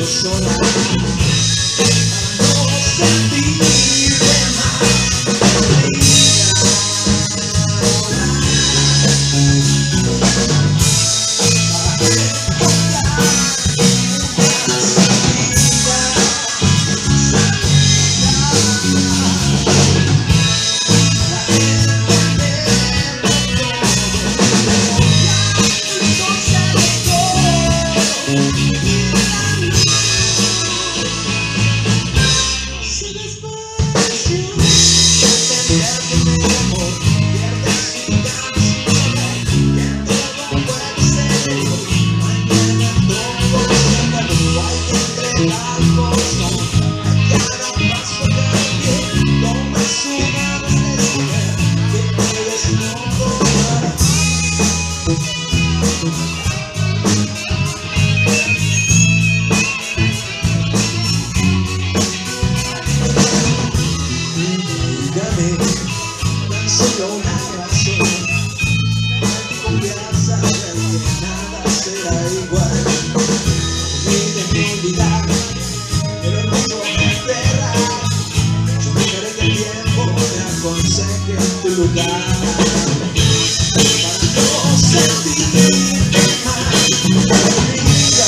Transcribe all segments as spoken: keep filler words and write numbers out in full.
sola, para no sentirte más perdida. Solo una razón, voy a saber que nada será igual. Olvídeme olvidar, el orgullo me enterra. Yo dejaré que el tiempo me aconseje en tu lugar, para no sentirte más perdida.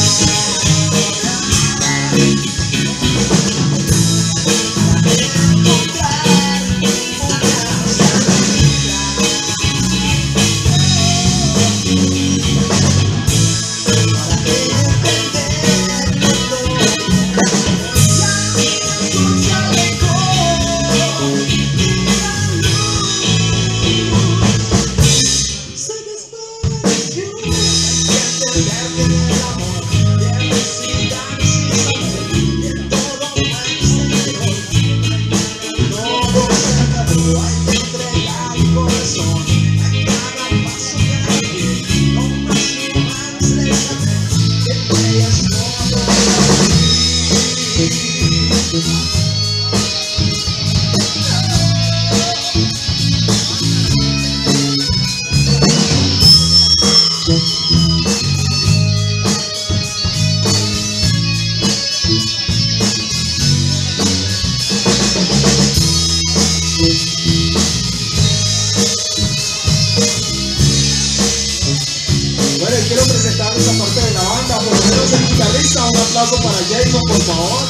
Bueno, quiero presentar esta parte de la banda, por lo menos el guitarrista. Un aplauso para Jason, por favor.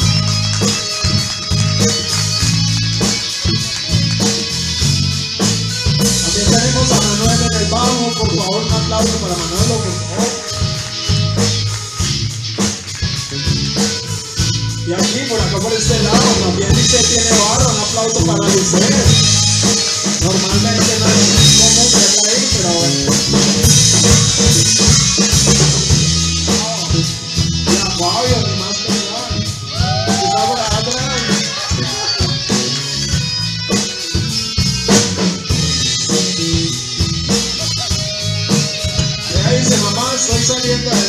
También tenemos a Manuel en el bajo, por favor, un aplauso para Manolo, por favor. Y aquí, por acá, por este lado, también Lisset tiene barro. Un aplauso para Lisset. Normalmente no es común verla ahí, pero bueno. Y a Fabio, ni más que nada. Está por allá atrás. Ella dice, mamá, estoy saliendo de